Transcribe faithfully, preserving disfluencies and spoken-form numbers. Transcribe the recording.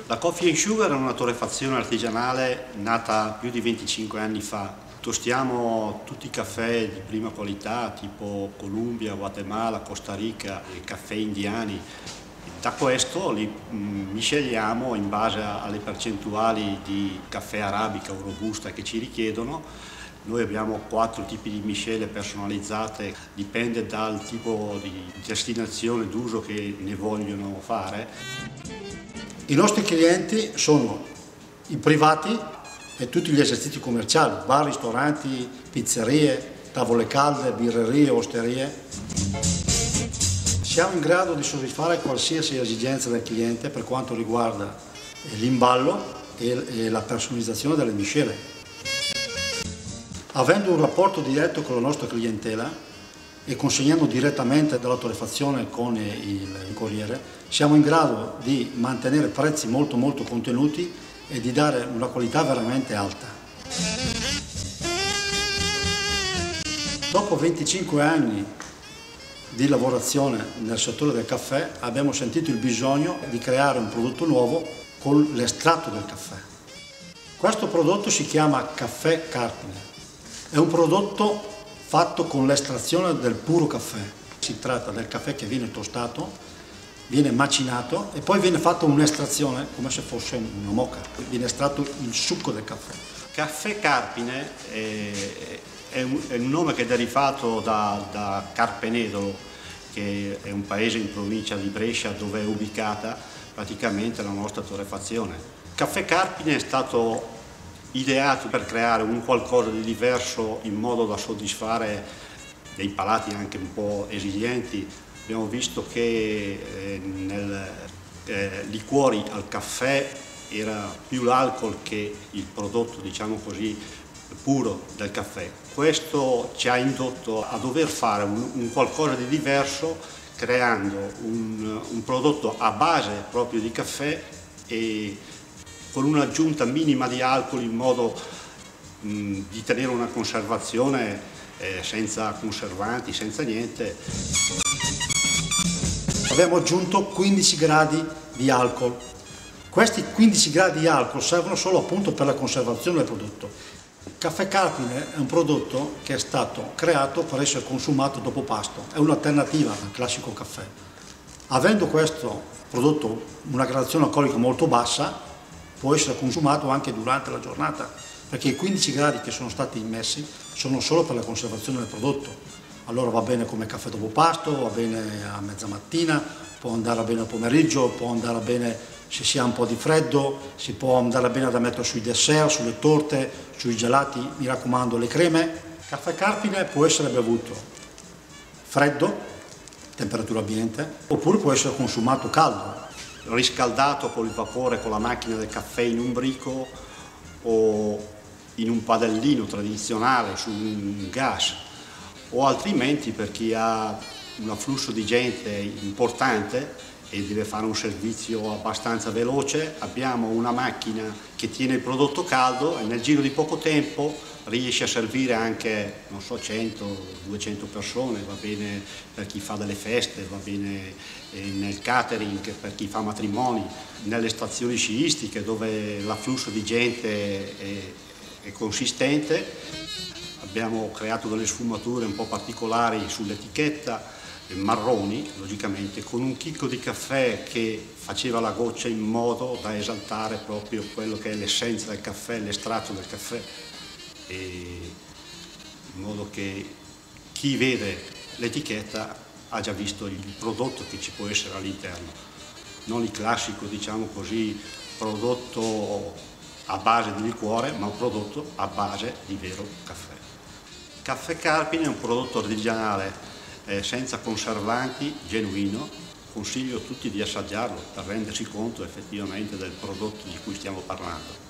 La Coffee and Sugar è una torrefazione artigianale nata più di venticinque anni fa. Tostiamo tutti i caffè di prima qualità, tipo Colombia, Guatemala, Costa Rica e caffè indiani. Da questo li misceliamo in base alle percentuali di caffè arabica o robusta che ci richiedono. Noi abbiamo quattro tipi di miscele personalizzate, dipende dal tipo di destinazione d'uso che ne vogliono fare. I nostri clienti sono i privati e tutti gli esercizi commerciali, bar, ristoranti, pizzerie, tavole calde, birrerie, osterie. Siamo in grado di soddisfare qualsiasi esigenza del cliente per quanto riguarda l'imballo e la personalizzazione delle miscele. Avendo un rapporto diretto con la nostra clientela e consegnando direttamente dalla torrefazione con il corriere, siamo in grado di mantenere prezzi molto molto contenuti e di dare una qualità veramente alta. Dopo venticinque anni di lavorazione nel settore del caffè abbiamo sentito il bisogno di creare un prodotto nuovo con l'estratto del caffè. Questo prodotto si chiama Caffè Carpine. È un prodotto fatto con l'estrazione del puro caffè. Si tratta del caffè che viene tostato, viene macinato e poi viene fatta un'estrazione come se fosse una moka. Viene estratto il succo del caffè. Caffè Carpine è, è, un, è un nome che è derivato da, da Carpenedolo, che è un paese in provincia di Brescia dove è ubicata praticamente la nostra torrefazione. Caffè Carpine è stato ideato per creare un qualcosa di diverso in modo da soddisfare dei palati anche un po' esigenti. Abbiamo visto che eh, nel eh, liquori al caffè era più l'alcol che il prodotto, diciamo così, puro del caffè. Questo ci ha indotto a dover fare un, un qualcosa di diverso, creando un, un prodotto a base proprio di caffè e con un'aggiunta minima di alcol in modo mh, di tenere una conservazione eh, senza conservanti, senza niente. Abbiamo aggiunto quindici gradi di alcol. Questi quindici gradi di alcol servono solo appunto per la conservazione del prodotto. Il Caffè Carpine è un prodotto che è stato creato per essere consumato dopo pasto, è un'alternativa al classico caffè. Avendo questo prodotto una gradazione alcolica molto bassa, può essere consumato anche durante la giornata, perché i quindici gradi che sono stati immessi sono solo per la conservazione del prodotto. Allora va bene come caffè dopo pasto, va bene a mezza mattina, può andare bene al pomeriggio, può andare bene se si ha un po' di freddo, si può andare bene da mettere sui dessert, sulle torte, sui gelati, mi raccomando le creme. Caffè Carpine può essere bevuto freddo, temperatura ambiente, oppure può essere consumato caldo, riscaldato con il vapore con la macchina del caffè in un brico o in un padellino tradizionale su un gas, o altrimenti per chi ha un afflusso di gente importante e deve fare un servizio abbastanza veloce, abbiamo una macchina che tiene il prodotto caldo e nel giro di poco tempo riesce a servire anche, non so, cento duecento persone, va bene per chi fa delle feste, va bene nel catering, per chi fa matrimoni, nelle stazioni sciistiche dove l'afflusso di gente è, è consistente. Abbiamo creato delle sfumature un po' particolari sull'etichetta, marroni logicamente, con un chicco di caffè che faceva la goccia in modo da esaltare proprio quello che è l'essenza del caffè, l'estratto del caffè, e in modo che chi vede l'etichetta ha già visto il prodotto che ci può essere all'interno, non il classico, diciamo così, prodotto a base di liquore, ma un prodotto a base di vero caffè. Caffè Carpine è un prodotto artigianale eh, senza conservanti, genuino. Consiglio a tutti di assaggiarlo per rendersi conto effettivamente del prodotto di cui stiamo parlando.